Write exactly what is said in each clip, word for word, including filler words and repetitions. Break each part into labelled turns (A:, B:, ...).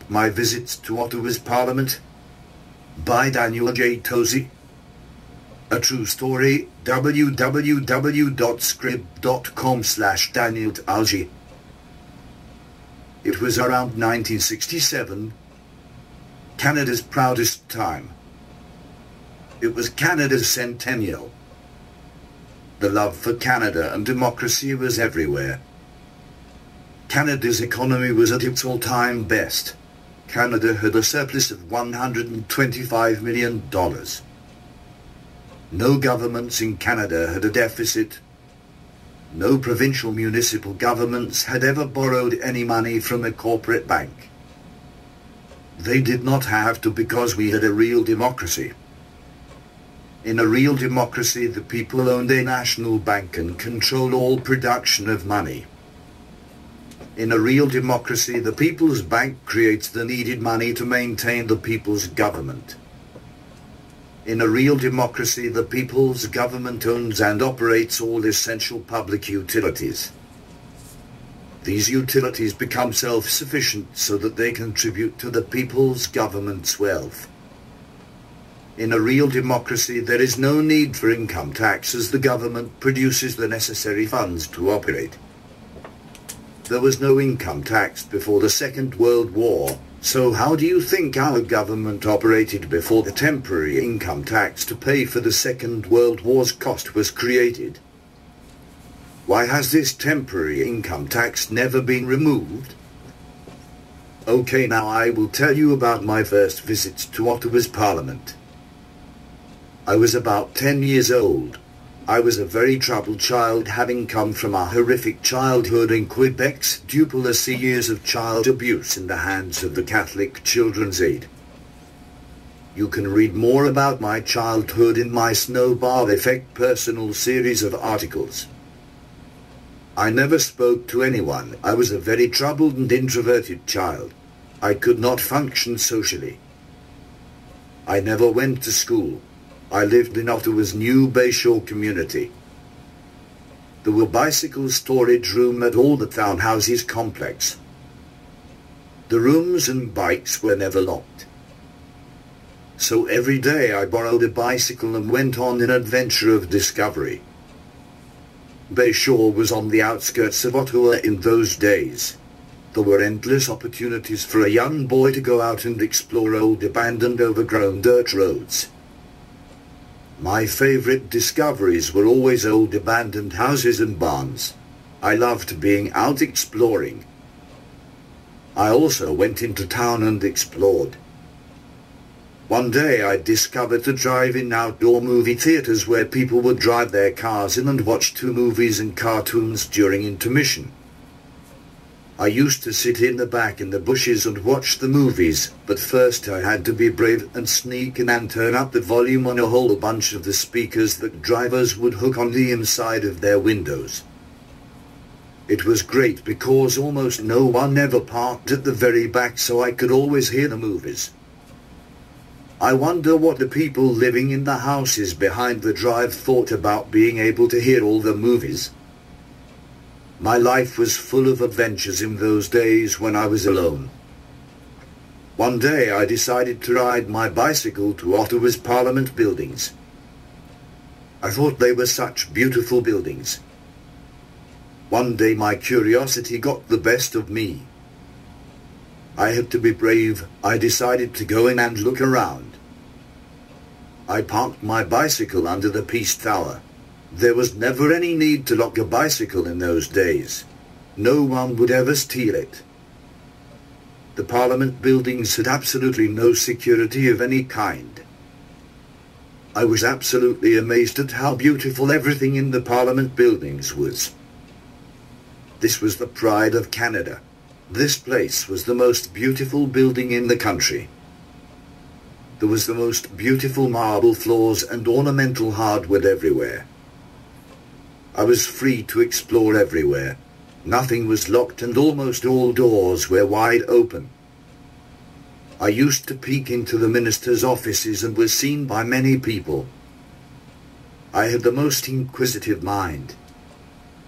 A: My Visits to Ottawas Parliament by Daniel J. Towsey. A True Story, w w w dot scrib dot com slash Daniel Towsey. It was around nineteen sixty-seven, Canada's proudest time. It was Canada's centennial. The love for Canada and democracy was everywhere. Canada's economy was at its all-time best. Canada had a surplus of one hundred twenty-five million dollars. No governments in Canada had a deficit. No provincial municipal governments had ever borrowed any money from a corporate bank. They did not have to, because we had a real democracy. In a real democracy, the people owned a national bank and controlled all production of money. In a real democracy, the People's Bank creates the needed money to maintain the people's government. In a real democracy, the people's government owns and operates all essential public utilities. These utilities become self-sufficient so that they contribute to the people's government's wealth. In a real democracy, there is no need for income tax, as the government produces the necessary funds to operate. There was no income tax before the Second World War, so how do you think our government operated before the temporary income tax to pay for the Second World War's cost was created? Why has this temporary income tax never been removed? Okay, now I will tell you about my first visits to Ottawa's Parliament. I was about ten years old. I was a very troubled child, having come from a horrific childhood in Quebec's dubious years of child abuse in the hands of the Catholic Children's Aid. You can read more about my childhood in my Snowball Effect personal series of articles. I never spoke to anyone. I was a very troubled and introverted child. I could not function socially. I never went to school. I lived in Ottawa's New Bayshore community. There were bicycle storage rooms at all the townhouses complex. The rooms and bikes were never locked. So every day I borrowed a bicycle and went on an adventure of discovery. Bayshore was on the outskirts of Ottawa in those days. There were endless opportunities for a young boy to go out and explore old abandoned overgrown dirt roads. My favorite discoveries were always old abandoned houses and barns. I loved being out exploring. I also went into town and explored. One day I discovered the drive-in outdoor movie theaters where people would drive their cars in and watch two movies and cartoons during intermission. I used to sit in the back in the bushes and watch the movies, but first I had to be brave and sneak in and turn up the volume on a whole bunch of the speakers that drivers would hook on the inside of their windows. It was great because almost no one ever parked at the very back, so I could always hear the movies. I wonder what the people living in the houses behind the drive thought about being able to hear all the movies. My life was full of adventures in those days when I was alone. One day I decided to ride my bicycle to Ottawa's Parliament buildings. I thought they were such beautiful buildings. One day my curiosity got the best of me. I had to be brave. I decided to go in and look around. I parked my bicycle under the Peace Tower. There was never any need to lock a bicycle in those days. No one would ever steal it. The Parliament buildings had absolutely no security of any kind. I was absolutely amazed at how beautiful everything in the Parliament buildings was. This was the pride of Canada. This place was the most beautiful building in the country. There was the most beautiful marble floors and ornamental hardwood everywhere. I was free to explore everywhere. Nothing was locked and almost all doors were wide open. I used to peek into the minister's offices and was seen by many people. I had the most inquisitive mind.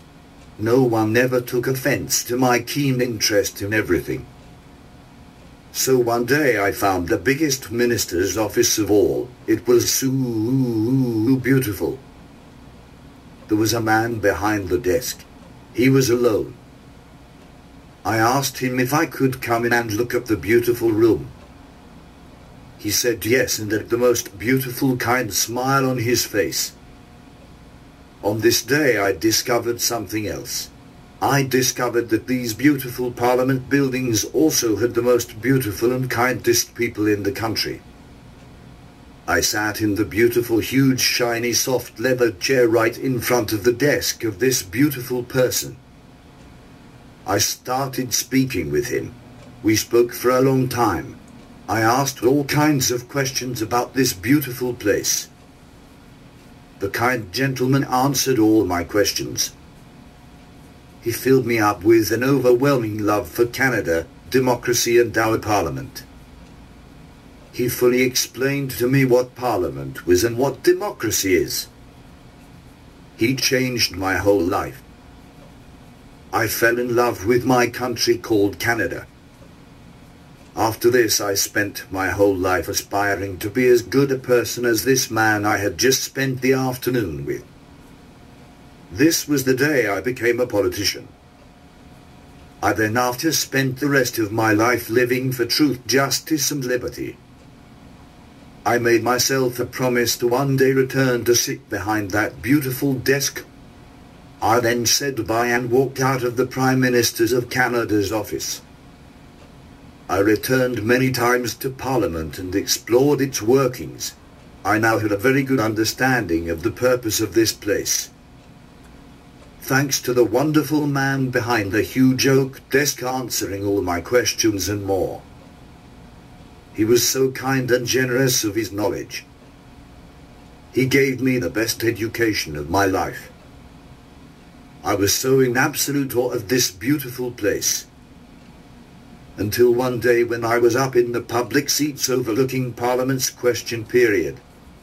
A: No one ever took offense to my keen interest in everything. So one day I found the biggest minister's office of all. It was so beautiful. There was a man behind the desk. He was alone. I asked him if I could come in and look at the beautiful room. He said yes, and had the most beautiful kind smile on his face. On this day I discovered something else. I discovered that these beautiful Parliament buildings also had the most beautiful and kindest people in the country. I sat in the beautiful, huge, shiny, soft leather chair right in front of the desk of this beautiful person. I started speaking with him. We spoke for a long time. I asked all kinds of questions about this beautiful place. The kind gentleman answered all my questions. He filled me up with an overwhelming love for Canada, democracy and our Parliament. He fully explained to me what Parliament was and what democracy is. He changed my whole life. I fell in love with my country called Canada. After this I spent my whole life aspiring to be as good a person as this man I had just spent the afternoon with. This was the day I became a politician. I then after spent the rest of my life living for truth, justice and liberty. I made myself a promise to one day return to sit behind that beautiful desk. I then said goodbye and walked out of the Prime Minister's of Canada's office. I returned many times to Parliament and explored its workings. I now had a very good understanding of the purpose of this place. Thanks to the wonderful man behind the huge oak desk answering all my questions and more. He was so kind and generous of his knowledge. He gave me the best education of my life. I was so in absolute awe of this beautiful place. Until one day when I was up in the public seats overlooking Parliament's question period.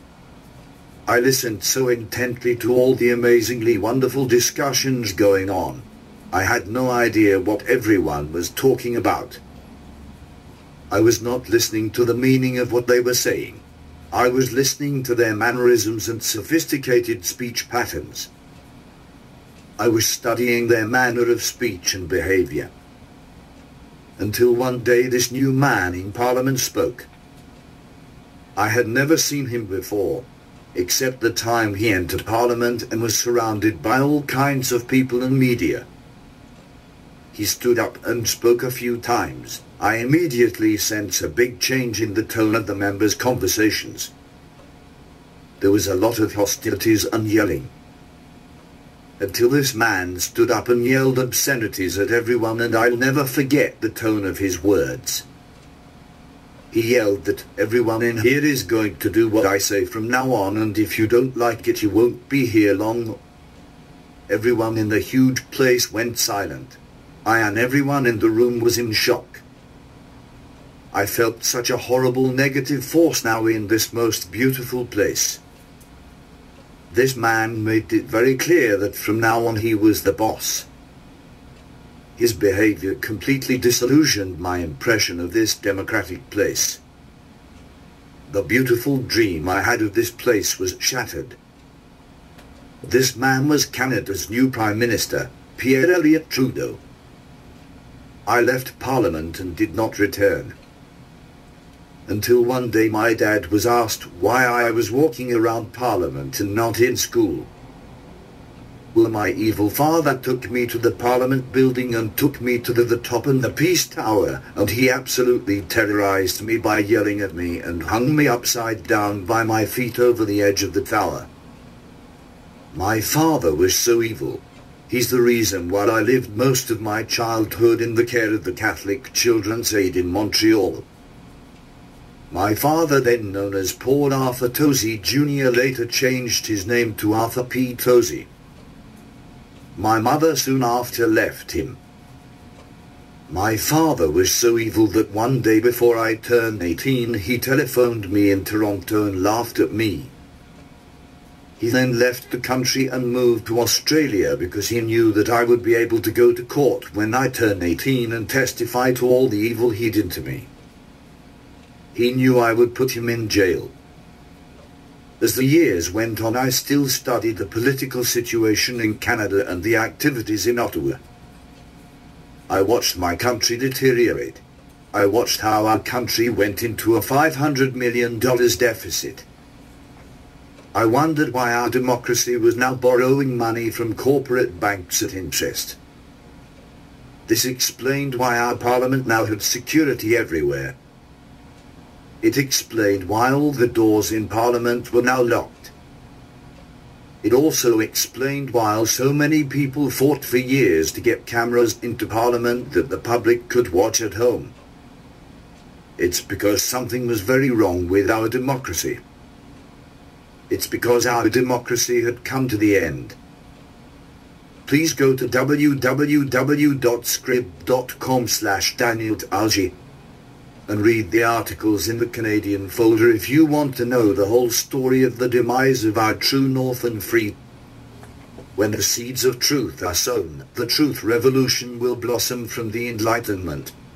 A: I listened so intently to all the amazingly wonderful discussions going on. I had no idea what everyone was talking about. I was not listening to the meaning of what they were saying. I was listening to their mannerisms and sophisticated speech patterns. I was studying their manner of speech and behavior. Until one day this new man in Parliament spoke. I had never seen him before, except the time he entered Parliament and was surrounded by all kinds of people and media. He stood up and spoke a few times. I immediately sensed a big change in the tone of the members' conversations. There was a lot of hostilities and yelling. Until this man stood up and yelled obscenities at everyone, and I'll never forget the tone of his words. He yelled that everyone in here is going to do what I say from now on, and if you don't like it you won't be here long. Everyone in the huge place went silent. I and everyone in the room was in shock. I felt such a horrible negative force now in this most beautiful place. This man made it very clear that from now on he was the boss. His behavior completely disillusioned my impression of this democratic place. The beautiful dream I had of this place was shattered. This man was Canada's new Prime Minister, Pierre Elliott Trudeau. I left Parliament and did not return. Until one day my dad was asked why I was walking around Parliament and not in school. Well, my evil father took me to the Parliament building and took me to the, the top and the Peace Tower, and he absolutely terrorized me by yelling at me and hung me upside down by my feet over the edge of the tower. My father was so evil. He's the reason why I lived most of my childhood in the care of the Catholic Children's Aid in Montreal. My father, then known as Paul Arthur Towsey Junior, later changed his name to Arthur P. Towsey. My mother soon after left him. My father was so evil that one day before I turned eighteen he telephoned me in Toronto and laughed at me. He then left the country and moved to Australia because he knew that I would be able to go to court when I turned eighteen and testify to all the evil he did to me. He knew I would put him in jail. As the years went on, I still studied the political situation in Canada and the activities in Ottawa. I watched my country deteriorate. I watched how our country went into a five hundred million dollars deficit. I wondered why our democracy was now borrowing money from corporate banks at interest. This explained why our parliament now had security everywhere. It explained why all the doors in Parliament were now locked. It also explained why so many people fought for years to get cameras into Parliament that the public could watch at home. It's because something was very wrong with our democracy. It's because our democracy had come to the end. Please go to w w w dot scrib dot com slash daniel towsey and read the articles in the Canadian folder if you want to know the whole story of the demise of our true north and free. When the seeds of truth are sown, the truth revolution will blossom from the Enlightenment.